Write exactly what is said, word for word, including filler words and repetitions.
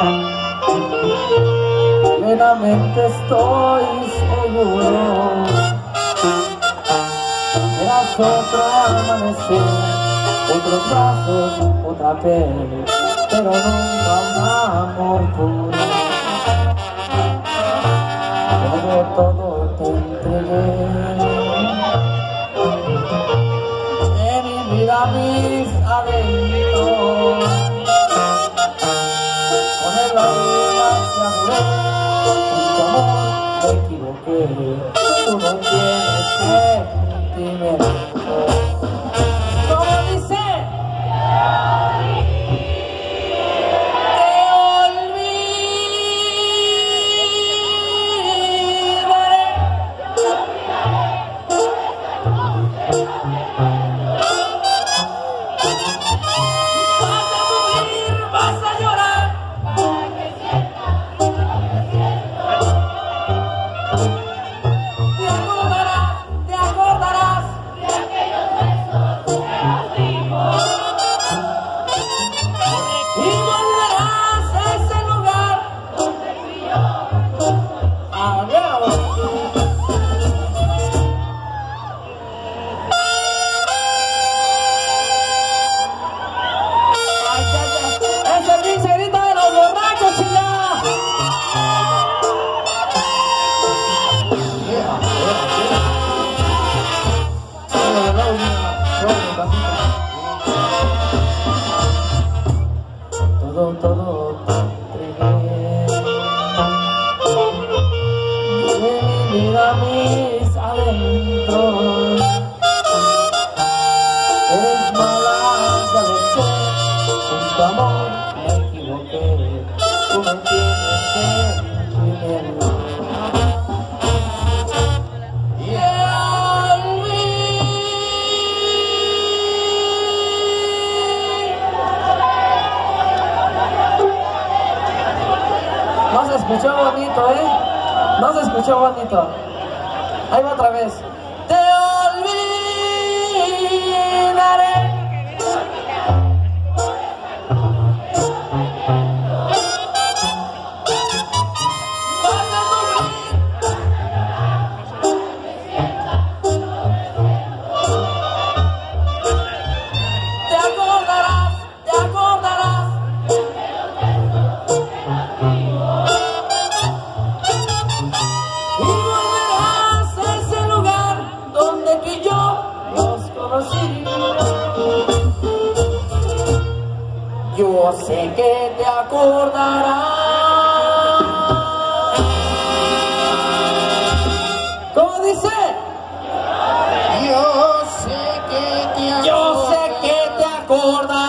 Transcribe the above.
Plenamente estoy seguro, eras otro amanecer, otros brazos, otra piel, pero nunca un amor puro. Todo, todo te entregué, en mi vida, mis adentros, con el alma te adoré, con tu amor me equivoqué, tú no tienes sentimiento. ¿Cómo dice? Todo, todo te entregué, de mi vida, mis adentros. Eres mala, ya lo sé, con tu amor me equivoqué, tú no tienes sentimiento. No se escuchó bonito, ¿eh? No se escuchó bonito. Ahí va otra vez. Te olvidaré. Te acordarás, te acordarás. Yo sé que te acordarás. ¿Cómo dice? Yo sé que te acordarás. Yo sé que te acordarás.